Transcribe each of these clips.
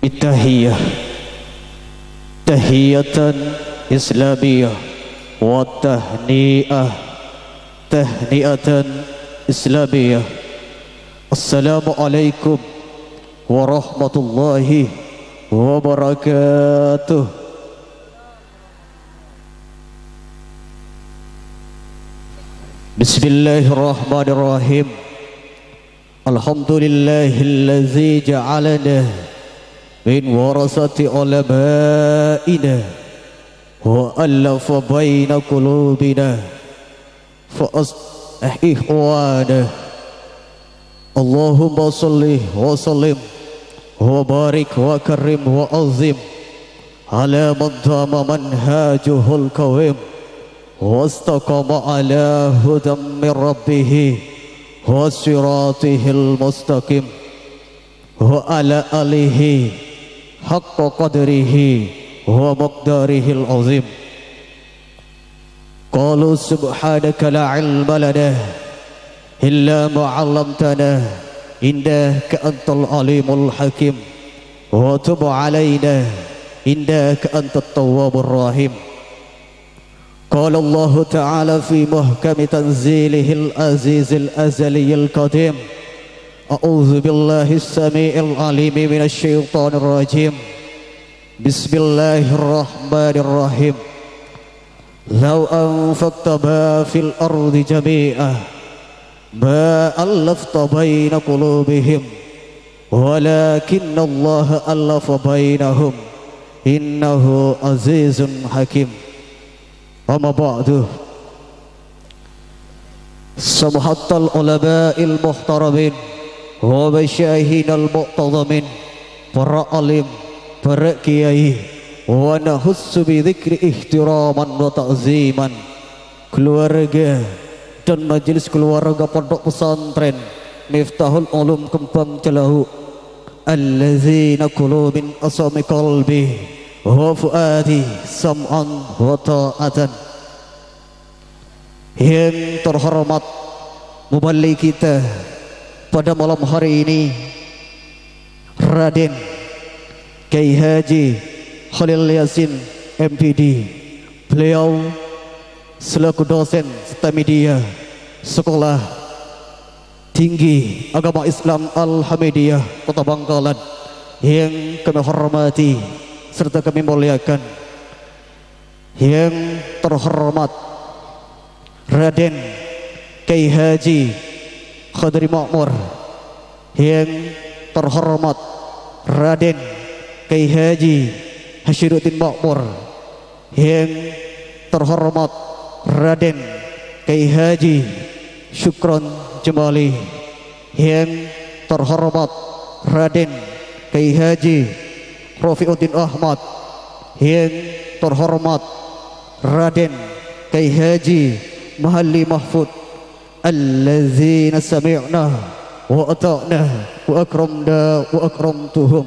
Bittahiyah tahiyatan islamiyah wa tahniatan islamiyah. Assalamualaikum warahmatullahi wabarakatuh. Bismillahirrahmanirrahim. Alhamdulillahillazi ja'alana min warasati ulama'ina wa allafa baina qulubina fa ihwana. Allahumma salli wa sallim wa barik wa karim wa azim ala man dama manhajuhul qawim wastaqama ala hudam min rabbih wa siratihil mustaqim wa ala alihi haqqa qadrihi wa maqdarihil azim. Qalu subhanaka la ilma lana illa ma 'allamtana innaka antal alimul hakim wa tub 'alaina innaka antat tawwabur rahim. Qala Allah ta'ala fi muhkami tanzilihil azizil azaliyil qadim. A'udzu billahi as-sami'il 'alimi minasy syaithanir rajim. Bismillahirrahmanirrahim. Law anfaqta ma fil ardi jami'ah ma allafta baina qulubihim walakinna Allah allafa bainahum innahu azizun hakim. Amma ba'du. Samahatal ulama'il muhtaramin wa masyayihinal mu'tazamin, para alim, para kiai, wa nahussu bi dzikri ihtiraman wa ta'ziman, keluarga dan majelis keluarga pondok pesantren Miftahul Ulum Kembang Celahu, allazina qulu min asami qalbi wa fuadi sam'an wa ta'atan. Yang terhormat mubalik kita pada malam hari ini, Raden Kiai Haji Khalil Yasin MPD. Beliau selaku dosen serta media Sekolah Tinggi Agama Islam Al-Hamidiyah Kota Bangkalan, yang kami hormati serta kami muliakan. Yang terhormat Raden Kiai Haji Khadri Makmur, yang terhormat Raden Kiai Haji Hasyiruddin Makmur, yang terhormat Raden Kiai Haji Syukron Jemali, yang terhormat Raden Kiai Haji Rafiuddin Ahmad, yang terhormat Raden Kiai Haji Mahalli Mahfud, allazina sami'na wa ata'na wa akramna wa akramtuhum.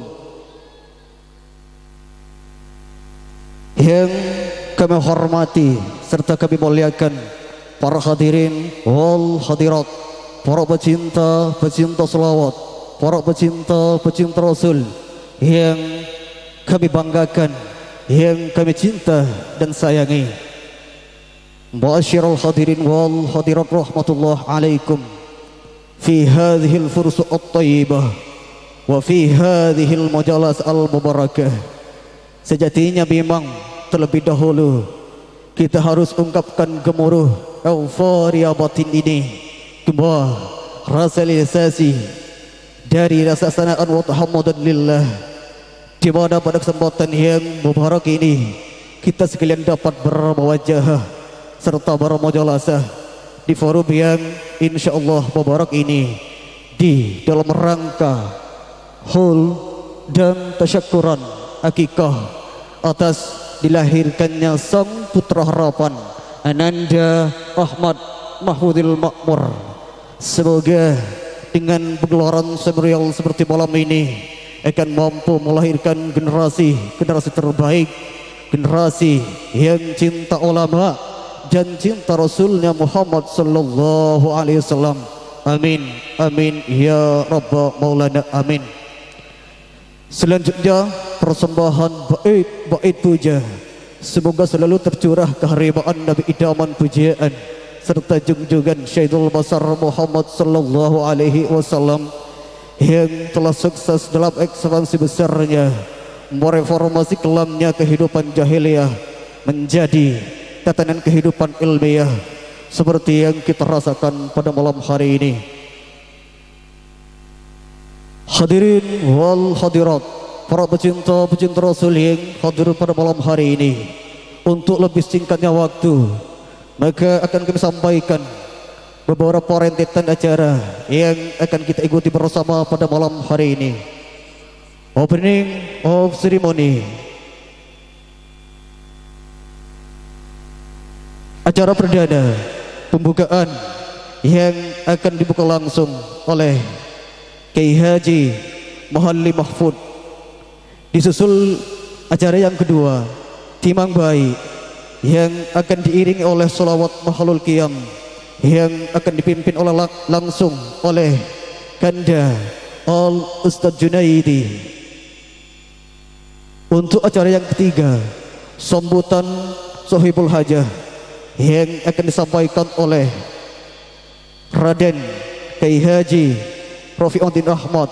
Yang kami hormati serta kami muliakan para hadirin wal hadirat, para pecinta selawat, para pecinta Rasul yang kami banggakan, yang kami cinta dan sayangi. Ma'asyiral hadirin wal hadirat, rahmatullah alaikum fi hadhil fursa at-tayyibah wa fi hadhil majalas al-mubarakah. Sejatinya memang terlebih dahulu kita harus ungkapkan gemuruh euforia batin ini, kembali rasa realisasi dari rasa sanaan wa tahammudan lillah, di mana pada kesempatan yang mubarak ini kita sekalian dapat bermuwajahah serta bermujalasah di forum yang insyaallah mubarak ini, di dalam rangka hul dan tasyakuran akikah atas dilahirkannya sang putra harapan Ananda Ahmad Mahmudil Makmur. Semoga dengan pegelaran semerial seperti malam ini akan mampu melahirkan generasi terbaik, generasi yang cinta ulama dan cinta Rasulnya Muhammad sallallahu alaihi wasallam. Amin amin ya rabbal maulana amin. Selanjutnya persembahan bait puja, semoga selalu tercurah kehariban Nabi idaman pujian serta junjungan Syaidul Basar Muhammad sallallahu alaihi wasallam yang telah sukses dalam ekspansi besarnya mereformasi kelamnya kehidupan jahiliyah menjadi tatanan kehidupan ilmiah seperti yang kita rasakan pada malam hari ini. Hadirin wal hadirat, para pecinta Rasul yang hadir pada malam hari ini, untuk lebih singkatnya waktu, maka akan kami sampaikan beberapa rentetan acara yang akan kita ikuti bersama pada malam hari ini. Opening of ceremony, acara perdana pembukaan yang akan dibuka langsung oleh Kiai Haji Mahalli Mahfud. Disusul acara yang kedua, Timang Baik, yang akan diiringi oleh sholawat Mahalul Qiyam yang akan dipimpin langsung oleh Kanda Al Ustadz Junaidi. Untuk acara yang ketiga, sambutan Sohibul Hajah yang akan disampaikan oleh Raden Kiai Haji Rafi'uddin Ahmad.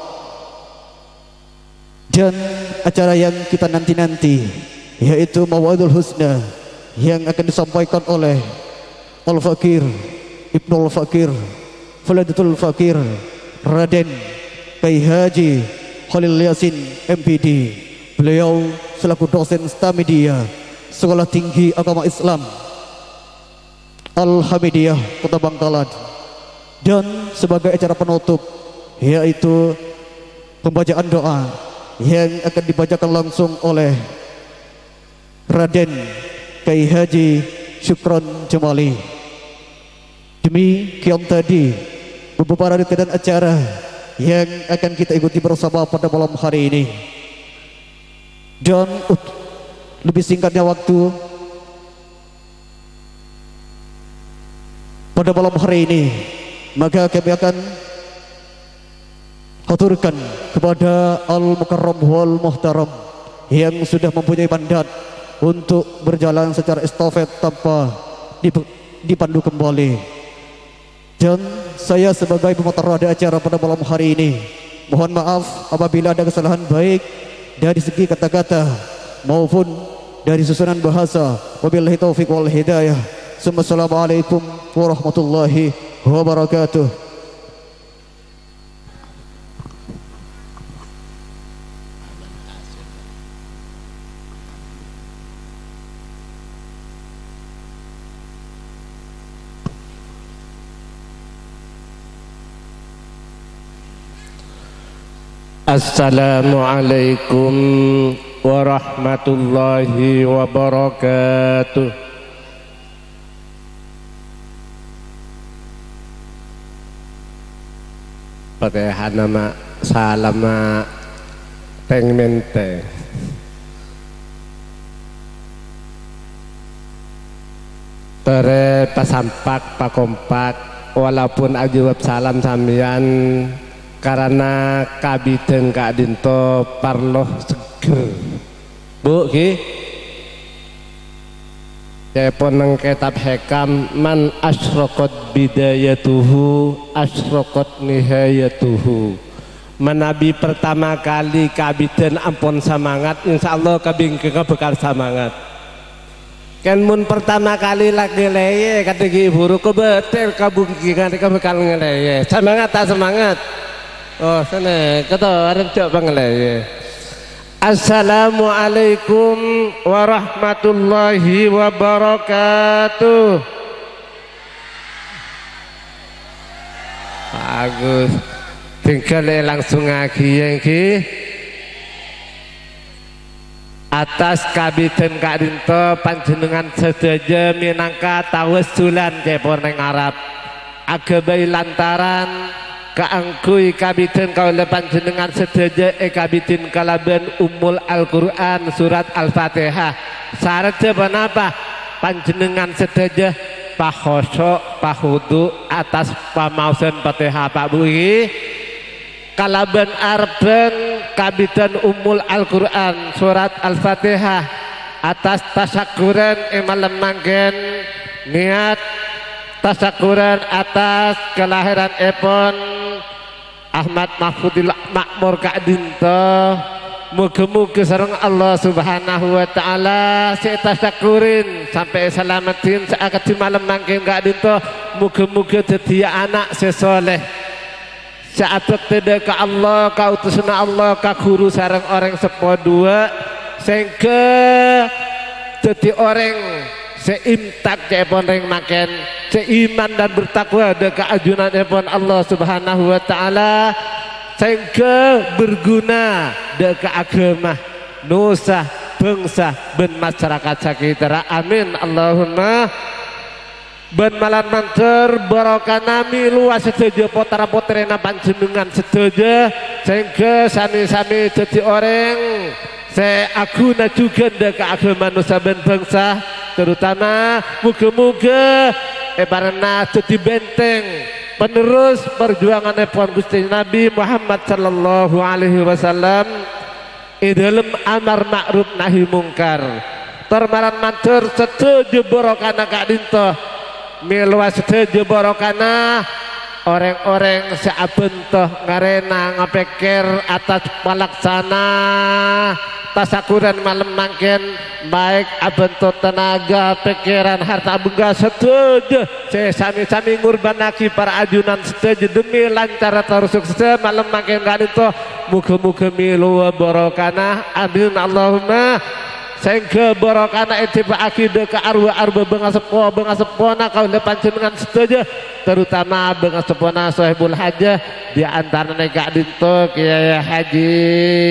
Dan acara yang kita nanti-nanti, yaitu Mawadul Husna yang akan disampaikan oleh Al-Fakir Ibnul Fakir Faladatul Fakir Raden Kiai Haji Khalil Yasin MPD. Beliau selaku dosen Stamedia Sekolah Tinggi Agama Islam Al-Hamidiyah Kota Bangkalan. Dan sebagai acara penutup, yaitu pembacaan doa yang akan dibacakan langsung oleh Raden Kiai Haji Syukron Jamali. Demikian tadi beberapa rentetan acara yang akan kita ikuti bersama pada malam hari ini. Dan lebih singkatnya waktu, pada malam hari ini maka kami akan aturkan kepada Al-Mukarram wal Muhtaram yang sudah mempunyai mandat untuk berjalan secara estafet tanpa dipandu kembali. Dan saya sebagai pemateri acara pada malam hari ini, mohon maaf apabila ada kesalahan baik dari segi kata-kata maupun dari susunan bahasa. Wabillahi taufiq wal hidayah. Assalamualaikum warahmatullahi wabarakatuh. Assalamualaikum warahmatullahi wabarakatuh. Fatihah nama salama pengmente. Tere pasampak pakompak walaupun ajawab salam sambian karena kabiden Kak Dinto parloh seger bu ki Cepon kitab hekam man asyraqat bidayatuhu asyraqat nihayatuhu. Menabi pertama kali kabiden ampun semangat, insyaallah kabingkeng bekal semangat. Kan mun pertama kali lagi leye kadegi buru kebetel kabungkingan bekal ngeleye. Semangat tak semangat? Oh sana kata arep cok pangleye. Assalamualaikum warahmatullahi wabarakatuh. Bagus. Tinggal langsung lagi yang ki atas kabiten Kak Dinto panjenengan sedaja minangka tawassulan cepon neng Arab agabai lantaran kaangkui kabiten kaula panjenengan sedaja kabiten kalaban Ummul Al-Quran surat Al-Fatihah syarat apa panjenengan sedaja pakhosok pahudu atas pamausan Fatihah Pak Bui kalaban arben kabidan Ummul Al-Quran surat Al-Fatihah atas tasyakuran malam manggen niat tasyakuran atas kelahiran epon Ahmad Mahfudil Makmur Kak Dinto. Muga-muga sareng Allah Subhanahu wa taala saya tasyakurin sampai selamatin saat di malam mangkin Kak Dinto. Muga-muga jadi anak sesoleh saat tidak ke Allah kau utusna Allah ka guru sareng orang sepo dua sehingga jadi orang seimtak cepon ring makan seiman dan bertakwa ada keajunan cepon Allah Subhanahu wa taala sehingga berguna deka agama nusa bangsa ben masyarakat sekitar amin Allahumma ben malan mancer barokah nami luas sedaja potara potrena panjenengan sedaja sehingga sami-sami jadi orang seaguna juga deka agama nusa ben bangsa terutama muga-muga barana jadi benteng penerus perjuangan Puan Gusti Nabi Muhammad sallallahu alaihi wasallam dalam amar ma'ruf nahi mungkar termaran matur setuju barokana Kak Dinto miluas setuju barokana orang-orang seabentoh ngarena ngapikir atas pelaksana tasakuran malam mangken baik abentoh tenaga pikiran harta bangga setuju saya sami-sami ngurbanaki para ajunan setuju demi lancar terus sukses malam mangken Kak Dinto muga-muga milu barokana amin Allahumma sehingga barokana itiba akidah ke arwah benga sepona kau depan jenengan setuju terutama benga sepona sahibul hajah di antara Kak Dinto Kiai Haji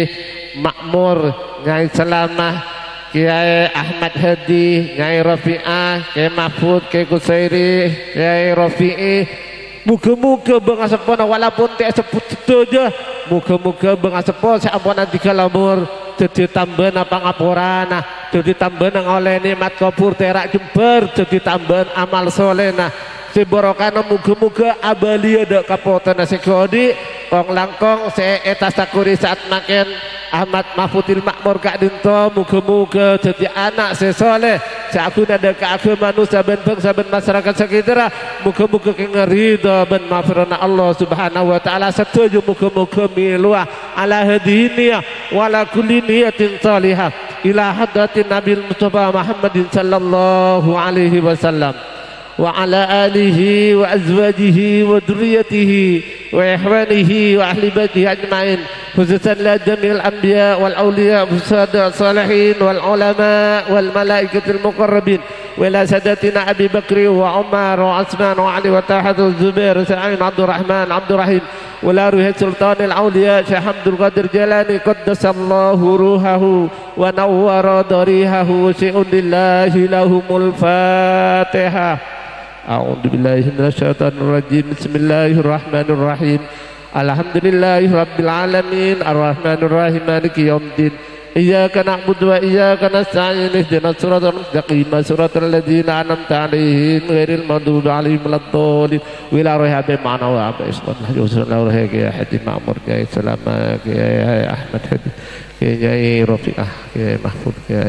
Makmur Nyai Selamah Kiai Ahmad Hadi Nyai Rafi'ah Kiai Mahfud Kiai Kusairi Kiai Rafi'i muga-muga benga sepona walaupun tidak sebut setuju muga-muga benga sepona seampun tiga lamur jadi tambahan apa ngapuran jadi tambahan oleh nikmat kabur terak jember jadi tambahan amal soleh si borokana muga-muga abalia dak kapotan sekodi kong langkong se eta sakuri saat makin Ahmad Mahfudil Makmur Kak Dinto muga-muga jadi anak sesoleh seaguna dak agama manusia ben bangsa ben masyarakat sekitar muga-muga kengerida ben mafirana Allah Subhanahu wa taala setuju muga-muga miluah ala hadiniyah wala kulli niyatin salihah ila hadratin Nabi Mustafa Muhammadin sallallahu alaihi wasallam وعلى آله وأزواجه وذريته وإخوانه وأهل بيته أجمعين خصوصا لجميع الأنبياء والأولياء والصالحين الصالحين والعلماء والملائكة المقربين وإلى سادتنا أبي بكر وعمر وعثمان وعلي وطلحة والزبير وسعيد عبد الرحمن عبد الرحيم ولا روح سلطان الأولياء شيخ عبد القادر جيلاني قدس الله روحه ونور ضريحه شيء لله لهم الفاتحة أعوذ بالله من الشيطان الرجيم بسم الله الرحمن الرحيم الحمد لله رب العالمين الرحمن الرحيم مالك يوم الدين إياك نعبد وإياك نستعين اهدنا الصراط المستقيم صراط الذين أنعمت عليهم غير المغضوب عليهم ولا الضالين وإلى رهاب معنا وعبد إسلام وصلى الله عليه يا حدي معمر يا سلامة يا أحمد حدي يا رفيقة يا محفوظ يا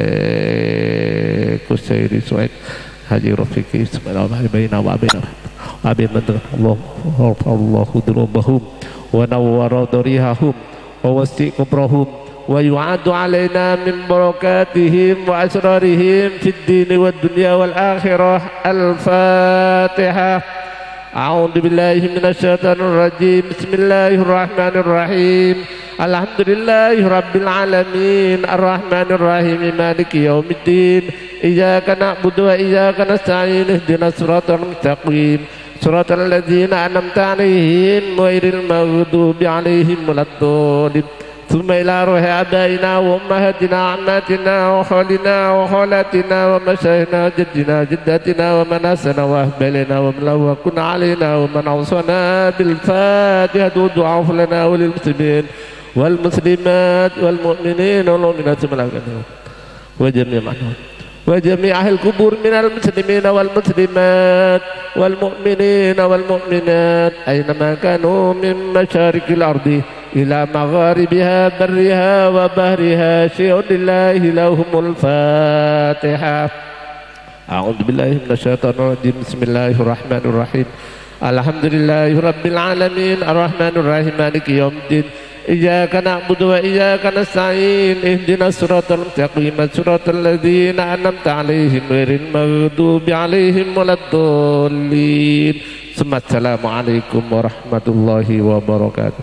كسيري سويد Haji Rafiqi subhanallahi baina wa baina wa baina Allah dhurubahum wa nawwara darihahum wa wasi' kubrahum wa yu'adu alaina min barakatihim wa asrarihim fid din wad dunya wal akhirah al-Fatihah. A'udzu billahi minasy syaithanir rajim. Bismillahir rahmanir rahim. Alhamdulillahi rabbil alamin arrahmanir rahim maliki yaumiddin iyyaka na'budu wa iyyaka nasta'in ihdinas siratal mustaqim siratal ladzina an'amta 'alaihim ghairil maghdubi 'alaihim waladdallin thumma ila ruhi abaina wa ummahatina ammatina wa khalina wa khalatina wa masyaykhina jaddina jaddatina wa manasana wa ahbalina wa malawakun 'alaina wa man awsana bil fatihati wa du'a lana wa lil muslimin والمسلمات والمؤمنين والمؤمنات والجميع معهم وجميع أهل القبور من المسلمين والمسلمات والمؤمنين والمؤمنات أينما كانوا من مشارق الأرض إلى مغاربها برها وبحرها شيء لله لهم الفاتحة. أعوذ بالله من الشيطان الرجيم. بسم الله الرحمن الرحيم. الحمد لله رب العالمين الرحمن الرحيم مالك يوم الدين إياك نعبد وإياك نستعين اهدنا الصراط المستقيم صراط الذين أنعمت عليهم غير المغضوب عليهم ولا الضالين. ثم السلام عليكم ورحمة الله وبركاته.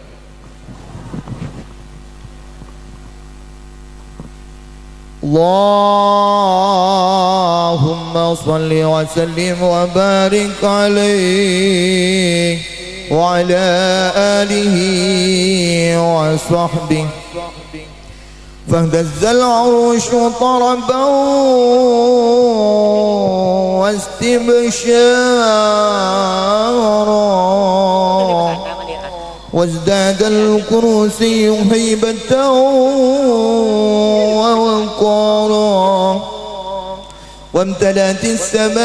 اللهم صل وسلم وبارك عليه وعلى آله وصحبه. فاهتز العرش طربا واستبشارا وازداد الكرسي هيبة ووقارا وامتلأت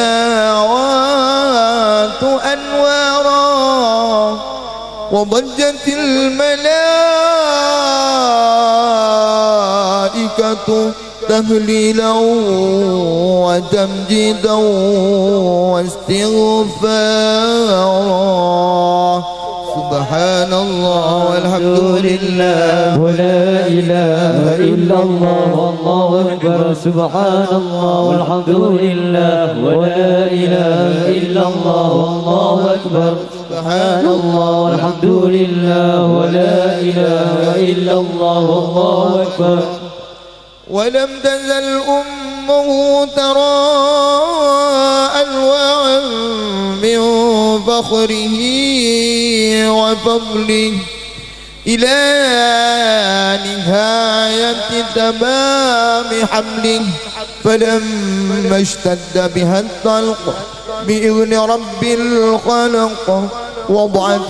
السماوات أنوارا وضجت الملائكة تهليلا وتمجيدا واستغفارا. سبحان الله والحمد لله ولا إله إلا الله والله أكبر. سبحان الله والحمد لله ولا إله إلا الله والله أكبر. سبحان الله والحمد لله ولا إله إلا الله والله أكبر. ولم تزل أمه ترى أنواعا من فخره وفضله إلى نهاية تمام حمله. فلما اشتد بها الطلق بإذن رب الخلق وضعت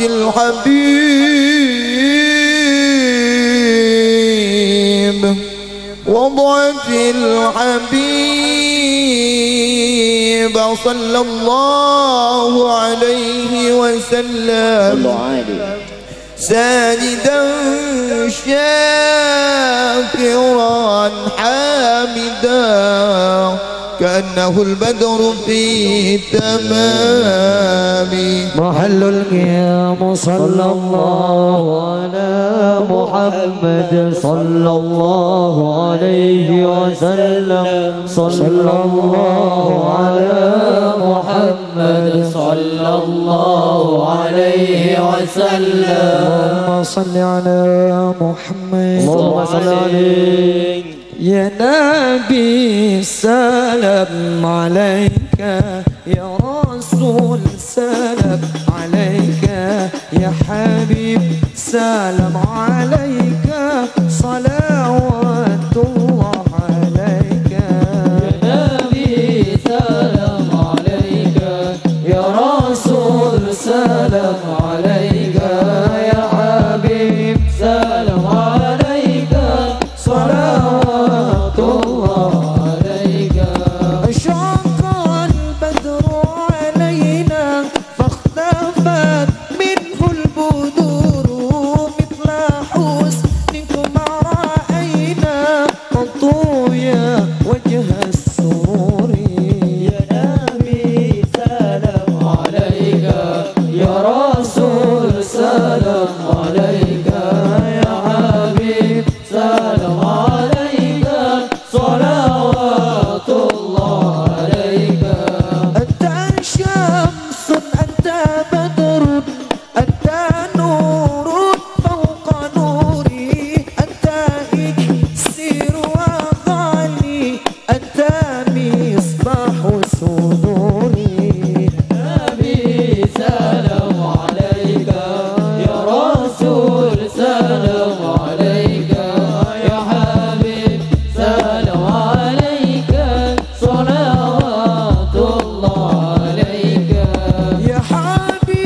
الحبيب صلى الله عليه وسلم ساجدا شاكرا حامدا كأنه البدر في تمام. محل القيام صلى الله على محمد صلى الله عليه وسلم. صلى الله على محمد صلى الله عليه وسلم. اللهم صل على محمد. اللهم صل عليه يا نبي سلام عليك يا رسول سلام عليك يا حبيب سلام عليك صلوات الله عليك يا نبي سلام عليك يا رسول سلام عليك يا حبيب سلام عليك صلوات الله عليك. أشرق البدر علينا فاختفت منه البدور مثل حسنكم رأينا قطويا وجه السرور. يا نبي سلام عليك يا رسول سلام عليك يا حبيب سلام عليك صلوات الله عليك. أنت شمس أنت بدر أنت نور فوق نوري أنت إكسير وغالي أنت مصباح صدوري. نبي سلام عليك يا رسول سلام عليك يا حبيب سلام عليك صلوات الله عليك. يا حبيب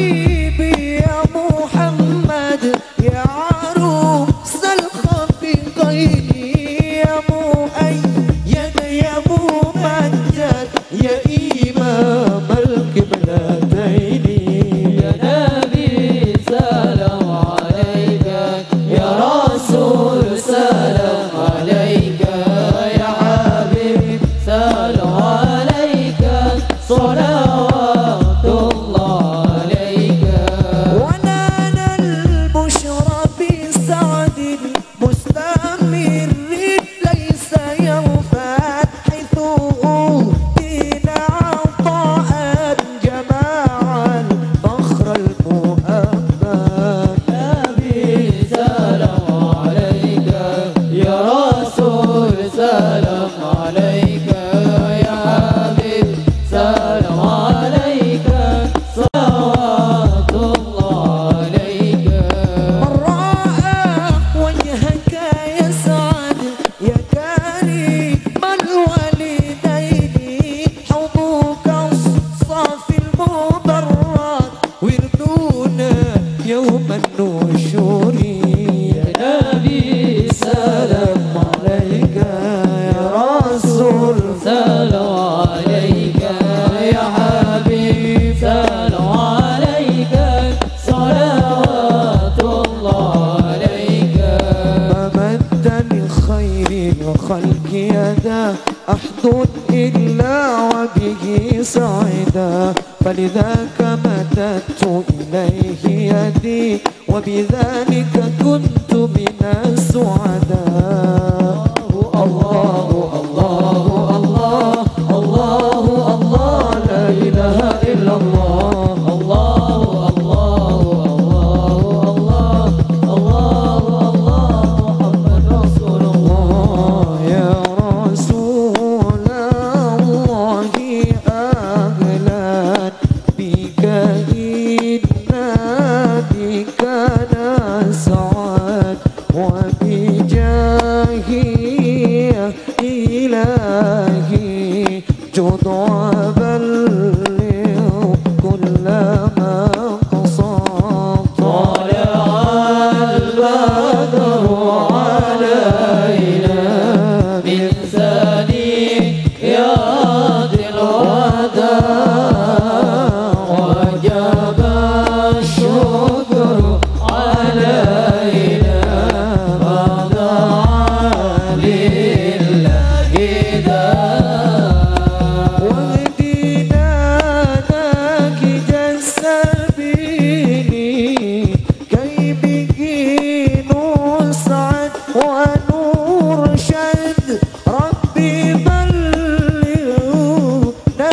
الجلال عليك صلوات الله عليك. مد لخير الخلق يدا أحد إلا وبه سعدا فلذاك مددت إليه يدي وبذلك كنت من السعداء. الله الله الله الله الله لا إله إلا الله. الله الله الله الله الله محمد رسول الله. يا رسول الله أهلا بك إنا بك نسعد وبجاهي إلهي جد وبلغ كل ما قصد. طلع البدر علينا من ثنيات الوداع وجب الشكر علينا فدعا لله داع. واهدنا ناهج السبيل كي به نسعد ونرشد. ربي بلغنا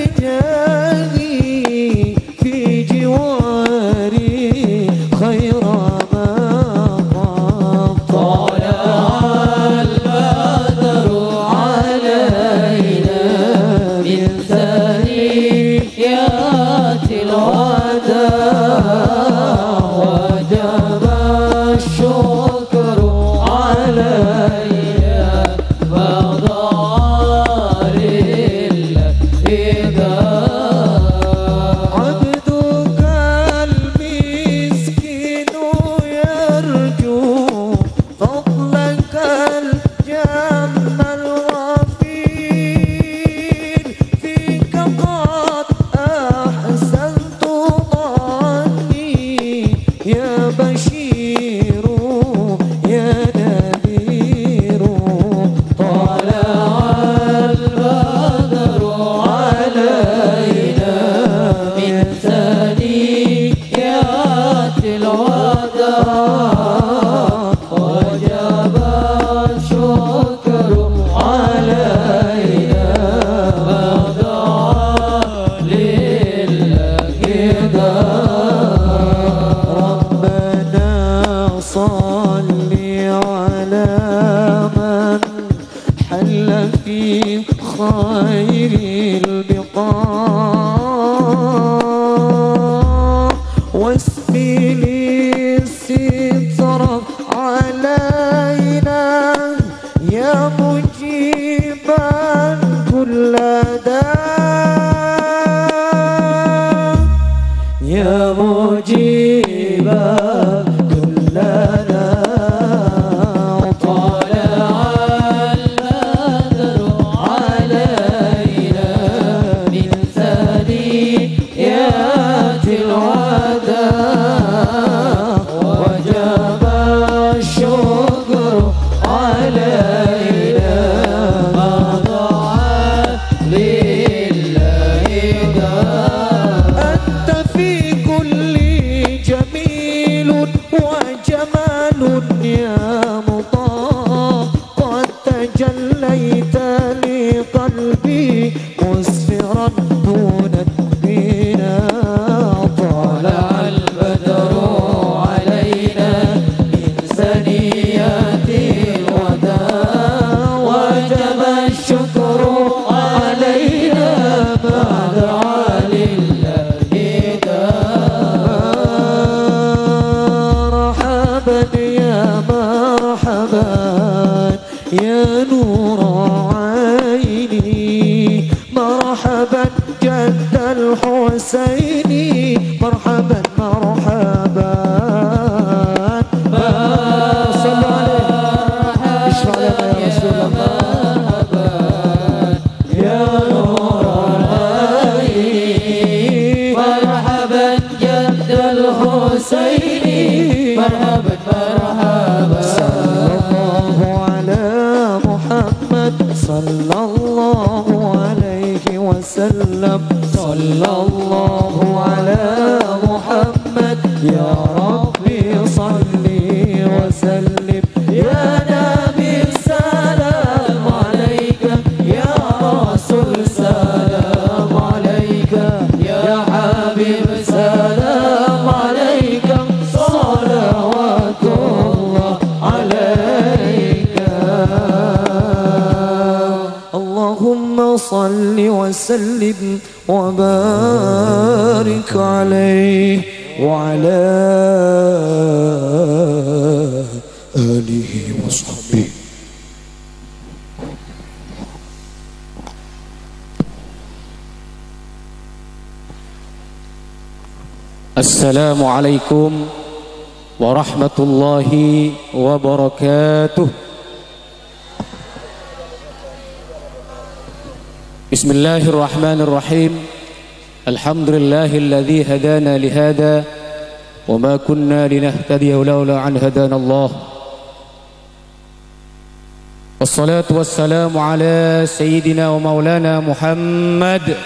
بجاهي في جواري خير ما قام. طلع البدر علينا من ثنيات الوداع وجب الشكر علينا فدعا لله داع. عبدك المسكين يرجو فضلك الجم الغفير فيك قد أحسنت ظني يا بشير يا نذير. طلع البدر علينا من ثنيات الوداع وجب الشكر علينا فدعا لله داع. ربنا صل على من حل في خير البقاع واسبل الستر علينا يا مجيبا كل داء. يا مجيبا كل داء. طلع البدر علينا من ثنيات الوداع وجب الشكر علينا فدعا لله داع. أنت في كل جميل وجمال يا مطاع قد تجليت لقلبي مسفرا دون البناء. طلع البدر علينا من ثنيات الوداع وجب الشكر علينا فدعا لله داع. صلى الله على محمد يا ربي صل وسلم يا نبي سلام عليك يا رسول سلام عليك يا حبيب سلام عليك صلوات الله عليك اللهم صل وسلم وبارك عليه وعلى آله وصحبه. Assalamualaikum warahmatullahi wabarakatuh. Bismillahirrahmanirrahim. Alhamdulillahilladzi hadana lihada wa ma kunna linahtadiya laula an hadanallah. Wassalatu wassalamu ala sayyidina wa maulana Muhammad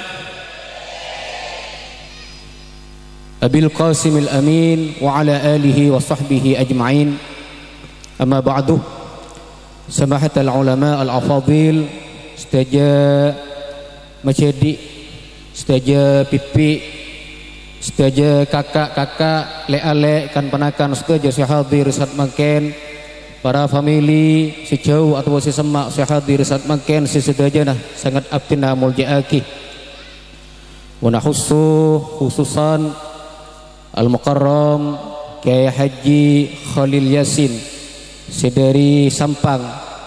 Abil Qasim al-Amin wa ala alihi wa sahbihi ajma'in. Amma ba'du. Samahat al-ulama al-afadil, sedaja masyadi, sedaja pipi, sedaja kakak-kakak, le-ale kan panakan, sedaja sehadir saat makan, para famili sejauh atau sesemak sehadir saat makan, sesedaja nah sangat abdina muljaaki. Wa nahussu khususan Al-Mukarram Kiai Haji Khalil Yasin sedari Sampang,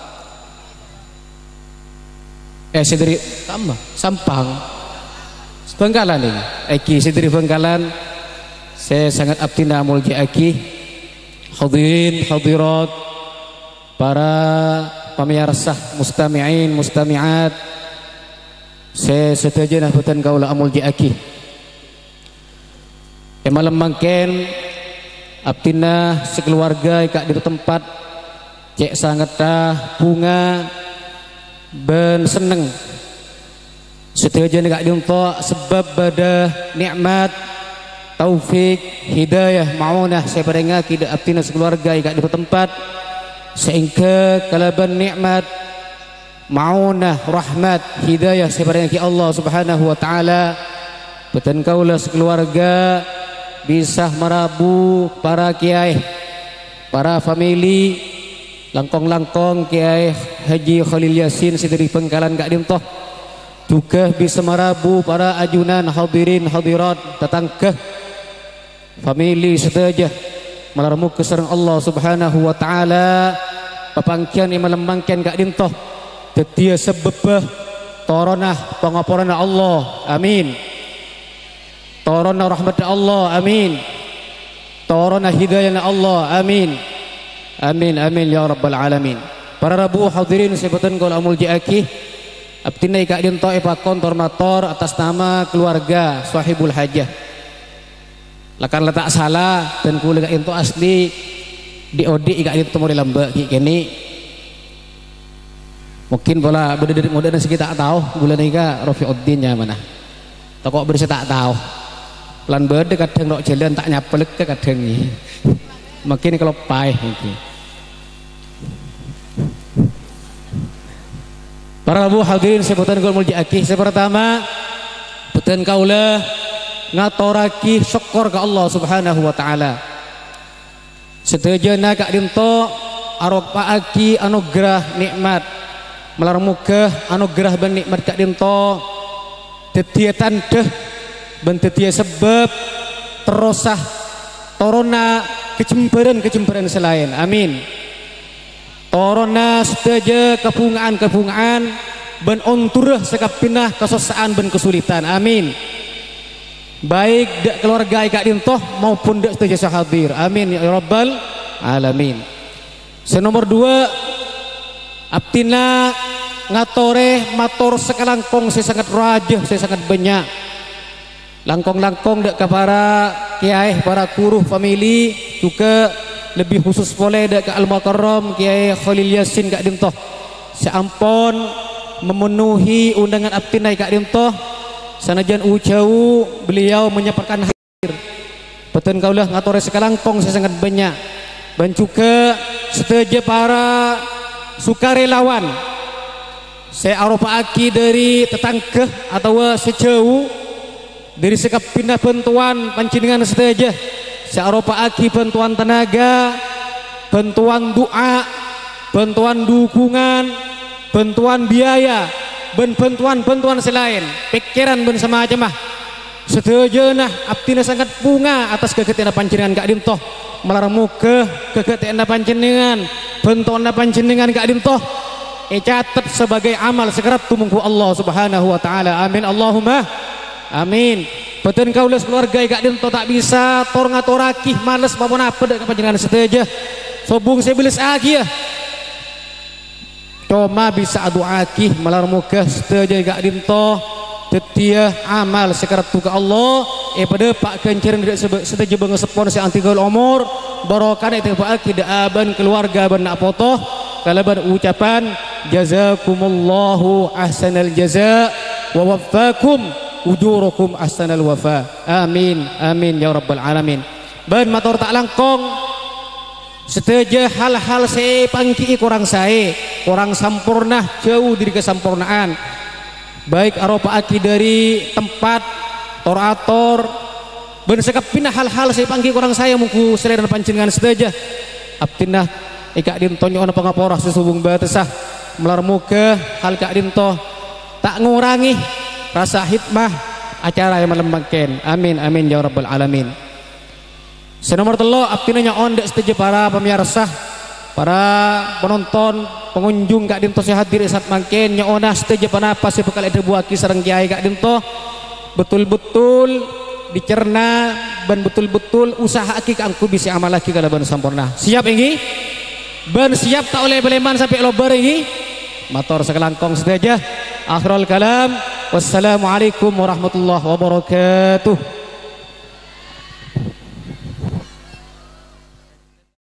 sedari Sampang Bengkalan ini Eki sedari Bengkalan. Saya sangat abdina mulja Eki, hadirin hadirat, para pemirsa mustami'in mustami'at, saya setuju nah buatan kaula mulja Eki. Malam mangken abdina sekeluarga kak di tempat cek sangat dah bunga ben seneng setuju kak di sebab pada nikmat taufik hidayah maunah saya peringah tidak abdina sekeluarga kak di tempat sehingga kalaban nikmat maunah rahmat hidayah saya peringah ki Allah subhanahu wa ta'ala betan kaulah sekeluarga bisa merabu para kiai, para famili langkong-langkong Kiai Haji Khalil Yasin sedari Bengkalan Kak Dimtoh, juga bisa merabu para ajunan hadirin hadirat datang ke famili sedaja melarmu keserang Allah subhanahu wa ta'ala papangkian yang melembangkan Kak Dimtoh tetia sebebah toronah pengapuran Allah amin, torona rahmat Allah amin, torona hidayah Allah amin, amin amin ya rabbal alamin. Para rabu hadirin sebutan kau amul jaaki abdina Kak Dimtoh ipakon tormator atas nama keluarga sahibul hajah lakan letak salah dan kulit Kak Dimtoh asli di odi Kak Dimtoh model lambak kini mungkin bola beda dari modern sekitar tahu bulan ini Kak Rafiuddin mana toko berisi tak tahu lan berde kadang nok jalan tak nyapelek ke kadang ini makin kalau pai ini. Para abu hadirin sebutan kul muljaaki pertama betan kaulah ngatoraki syukur ke Allah subhanahu wa ta'ala sedejana Kak Dimtoh arok paaki anugerah nikmat melarmuke anugerah ben nikmat Kak Dimtoh tetia tandeh bentetia sebab terosah torona kecemburan selain amin, torona sedaja kepungaan ben onturah sekapinah kesosaan ben kesulitan amin, baik dak keluarga Kak Dimtoh maupun dak sedaja sahadir amin ya rabbal alamin. Senomor 2 abtina ngatore mator sekalangkong saya sangat rajah saya sangat banyak langkong-langkong dek ke para kiai, para kuruh famili juga lebih khusus boleh dek ke Al-Mukarram Kiai Khalil Yasin Kak Dimtoh seampun memenuhi undangan abdina Kak Dimtoh sanajan jauh beliau menyampaikan hadir betul kaulah ngatore sekalangkong saya sangat banyak dan juga seteja para sukarelawan saya aropaaki dari tetangga atau sejauh dari sekap pindah bantuan pancingan seteja saya aropaaki bantuan tenaga, bantuan doa, bantuan dukungan, bantuan biaya, dan bantuan selain pikiran dan semacam setuju nah abtina sangat bunga atas kegetian panjenengan Kak Dimtoh melarang muka kegetian panjenengan bantuan panjenengan Kak Dimtoh catat sebagai amal sekerat tumungku Allah Subhanahu wa taala. Amin Allahumma amin. Betul kau les keluarga Kak Dimtoh tak bisa tor ngatoraki males papun apa dak panjenengan setuju sobung sebelis aki ya cuma bisa aduaki melarang muka setuju Kak Dimtoh tetia amal sekerat tuka Allah pada pak kenceran tidak setuju bangesepon si antigol umur barokan itu pak akidah aban keluarga ban nak foto kalaban ucapan jazakumullahu ahsanal jaza wa waffakum ujurakum ahsanal wafa amin amin ya rabbal alamin ban matur tak langkong setuju hal-hal saya pangki kurang saya kurang sampurna jauh dari kesempurnaan baik aropa aki dari tempat torator bersekap pindah hal-hal saya panggil kurang saya muku selera pancingan sedaja abtinah Kak Dimtoh nyono pangapora sesubung batasah melar muka hal Kak Dimtoh tak ngurangi rasa hikmah acara yang melembangkan amin amin ya rabbal alamin senomor telo abtinah nyon dek sedaja para pemirsa para penonton pengunjung Kak Dimtoh saya hadir saat mangken nyona setuju panapa saya bekal ada buaki sareng kiai Kak Dimtoh betul-betul dicerna dan betul-betul usaha aki kangku bisa amal lagi kalau ban sampurna siap ini ban siap tak oleh beleman sampai lobar ini motor sekelangkong saja akhirul kalam wassalamualaikum warahmatullahi wabarakatuh.